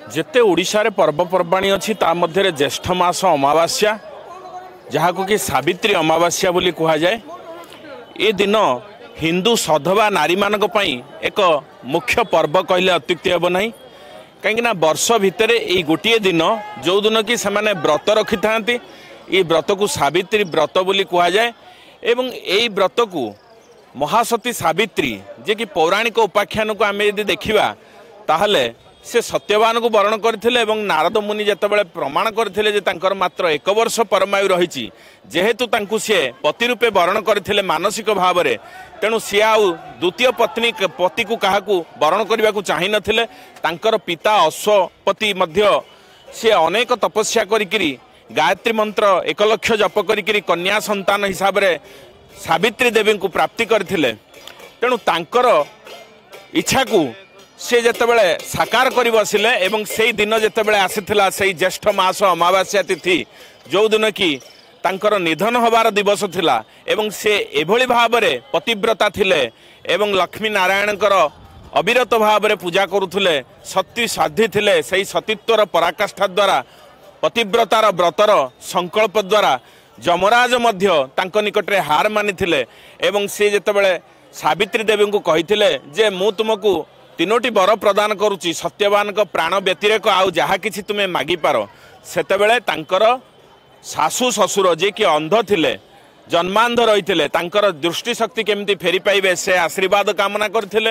जेते ओडिशा रे पर्वपर्वाणी अच्छी ता मध्य ज्येष्ठ मास अमावास्या जहाँ को कि सावित्री अमावास्या बोली कह जाए। ये दिन हिंदू सधवा नारी मानक पई एक मुख्य पर्व कहले अत्युक्ति हेब नहीं। कहीं वर्ष भितर ये गोटे दिन जो दिन कि से व्रत रखि था ये व्रत को सावित्री व्रत बोली कह जाए। एवं यही व्रत को महासती सावित्री जे कि पौराणिक उपाख्यान को आम यदि देखा ताहले से सत्यवान को वर्ण करथिले एवं नारद मुनि जेतेबेले प्रमाण करथिले तांकर मात्र 1 वर्ष परमायु रही जेहेतु तांकु सी पति रूपे वर्ण करथिले मानसिक भाव में तेणु सी आउ द्वितीय पति को क्या वर्ण करने को चाही नथिले। तांकर पिता अश्वपति मध्य सी अनेक तपस्या करिकिरी गायत्री मंत्र 1 लक्ष जप करिकिरी कन्या संतान हिसाब से सावित्री देवी को प्राप्ति करथिले। तेणु तांकर इच्छा को से जेतेबेले साकार कर बसिले एवं से दिन जेतेबेले आसीथिला से ज्येष्ठ मास अमावास्या तिथि जो दिन कि तांकर निधन होबार दिवस थिला एवं से एभली भाव में पतिव्रता थिले एवं लक्ष्मी नारायणकर अविरत भाव में पूजा करुथिले सती साध्वी थिले। से सतीत्वर पराकाष्ठा द्वारा पतिव्रतार व्रतर संकल्प द्वारा जमराज मध्य तांको निकटरे हार मानिथिले एवं से जेतेबेले सावित्री देवी को कहिथिले जे मु तुमको 3टी वर प्रदान करुच्ची सत्यवान का प्राण व्यतिरेक आउ जहाँ कि तुम्हें मागिपार। सेतेबेले तांकर सासू ससुर जे कि अंध थिले जन्मांध रही तांकर दृष्टि शक्ति केमती फेरी पाइबे से आशीर्वाद कामना करथिले।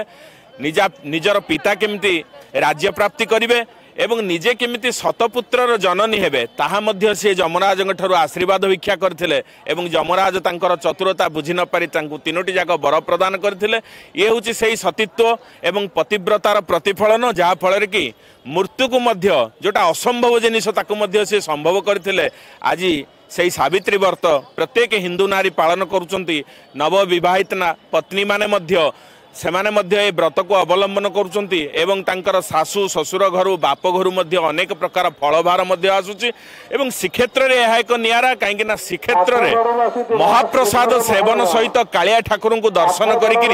निजर पिता केमती राज्य प्राप्ति करिवे एवं निजे केमिति शतपुत्रर जननी हेबे ताहा मध्य से जमराज ठारू आशीर्वाद भिक्षा करथिले एवं जमराज तांकर चतुरता बुझी न पारि तांकु 3टी जाक वर प्रदान करथिले। ये होची सेही सतीत्व एवं पतिव्रतार प्रतिफलन जहाँ फल कि मृत्यु को मध्य जोटा असंभव जिनिस ताकु मध्य से संभव करथिले। आज से सावित्री व्रत प्रत्येक हिंदू नारी पालन करुचंती। नवविवाहित पत्नी माने मध्य सेमाने मध्य ए व्रत को अवलंबन करुचंती एवं तांकर सासू ससुर घर बाप घर मध्य अनेक प्रकार फलभार मध्य आसुची एवं श्रीक्षेत्र रे यह एक नियारा कहीं श्रीक्षेत्र रे महाप्रसाद सेवन सहित कालिया ठाकुर को दर्शन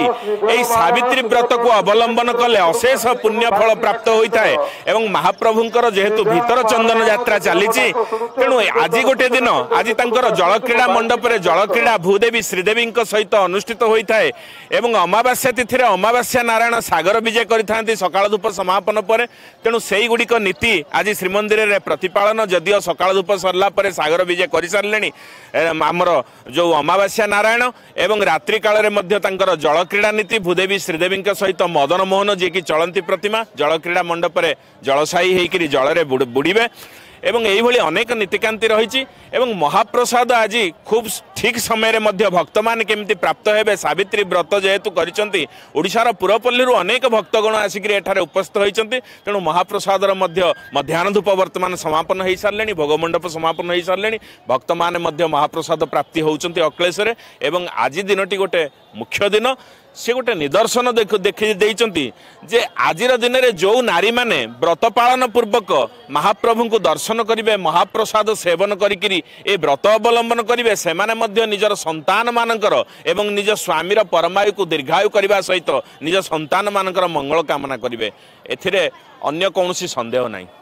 करी सावित्री व्रत को अवलंबन कले अशेष पुण्य फल प्राप्त होता है। एवं महाप्रभुंकर जेहेतु भीतर चंदन यात्रा चली तेणु आज गोटे दिन आज तांकर जल क्रीड़ा मंडप रे जल क्रीड़ा भूदेवी श्रीदेवी सहित अनुष्ठित होता है। एवं अमावास्या तिथि अमावास्या नारायण सागर विजय करि सकाळ धूप समापन पर तेणु से गुड़िक नीति आज श्रीमंदिर में प्रतिपालन जदिव सकाळ धूप सरला सागर विजय कर सारे आमर जो अमावास्या नारायण एवं रात्रि काल में जल क्रीड़ा नीति भूदेवी श्रीदेवी सहित मदन मोहन जी की चलती प्रतिमा जल क्रीड़ा मंडप में जलसायी होकर जल बुड़े एवं यही अनेक नीतिकांति रही एवं महाप्रसाद आज खूब ठीक समय मध्य भक्त मान केमती प्राप्त हेबे सावित्री व्रत जेहेतु करिसंती ओडिशार पुरपल्ली अनेक भक्तगण आसिक एठारे उपस्थित होइचंती। तेणु महाप्रसाद मध्याह्न धूप वर्तमान समापन हो सारे भोगमंडप समापन हो सारे भक्त मान महाप्रसाद प्राप्ति होउचंती अक्लेश्वर एवं आज दिनटी गोटे मुख्य दिन से गोटे निदर्शन देखी जे आजिर दिन में जो नारी माने व्रत पालन पूर्वक महाप्रभु को दर्शन करेंगे महाप्रसाद सेवन करी व्रत अवलंबन करेंगे से निजर संतान मानकर एवं निज स्वामीर परमायु को दीर्घायु करने सहित निज संतान मानकर मंगल कामना करेंगे। एथिरे अन्य कौन संदेह नहीं।